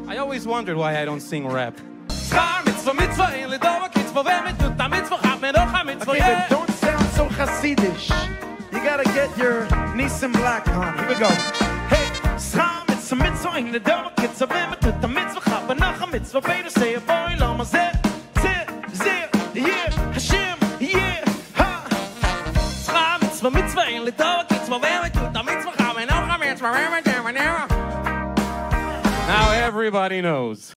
I always wondered why I don't sing rap. Okay, but don't sound so Hasidish. You gotta get your Nissan Black on. Here we go. Hey, scham mitzvah mitzvah in the double kids of them to the mitzvah chap and nach mitzvah better say a boy lama zeh yeah Hashem yeah ha. Scham mitzvah in the double kids of them to the mitzvah chap and nach mitzvah. now everybody knows.